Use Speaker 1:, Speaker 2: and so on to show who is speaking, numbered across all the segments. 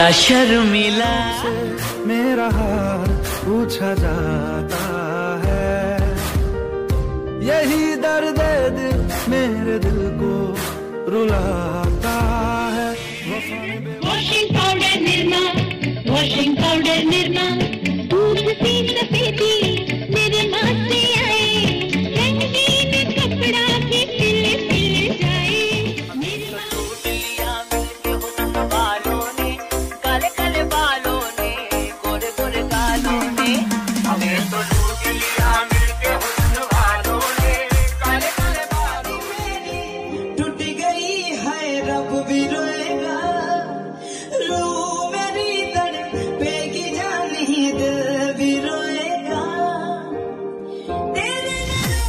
Speaker 1: शर्मिला।
Speaker 2: मेरा हाल पूछा जाता है, यही दर्द दिल मेरे दिल को रुलाता है।
Speaker 3: Washing powder Nirma, washing powder Nirma, दूध सी सफेदी मेरे माथे आए, रंगीन कपड़ा भी खिल खिल जाए।
Speaker 1: बालों ने, काले काले बालों ने, गोरे गोरे गालों ने, हमें तो लूट लिया मिलके हुस्न वालों ने, काले काले बालों ने।
Speaker 4: टूट गई है रब भी रोएगा, रूह मेरी तड़पेगी जानी, दिल भी रोएगा। तेरे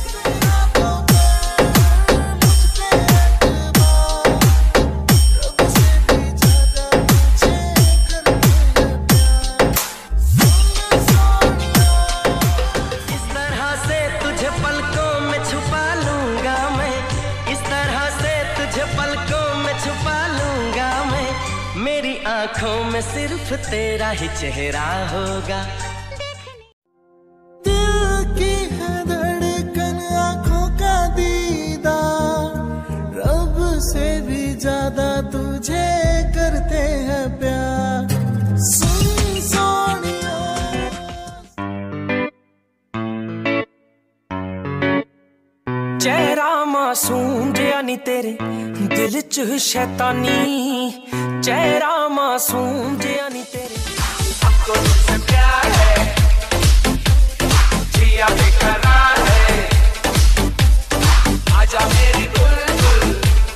Speaker 1: इस तरह से तुझे पलकों में छुपा लूंगा मैं, इस तरह से तुझे पलकों में छुपा लूंगा मैं, मेरी आंखों में सिर्फ तेरा ही चेहरा होगा।
Speaker 2: दिल की है धड़कन, आँखों का दीदार, रब से भी ज्यादा तुझे करते हैं प्यार। सुन सोनिया,
Speaker 5: चेहरा मासूम जिया नी तेरे दिल च शैतानी, चेहरा मासूम जिया नी तेरे।
Speaker 1: हमको तुझसे प्यार है, जिया बेकरार है, आजा मेरी बुलबुल,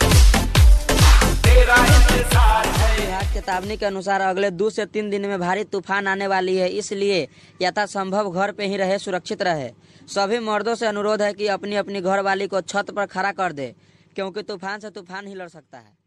Speaker 1: तेरा इंतजार है।
Speaker 6: विभाग चेतावनी के अनुसार अगले 2 से 3 दिन में भारी तूफान आने वाली है, इसलिए यथासंभव घर पे ही रहे, सुरक्षित रहे। सभी मर्दों से अनुरोध है कि अपनी अपनी घर वाली को छत पर खड़ा कर दे, क्योंकि तूफान से तूफान ही लड़ सकता है।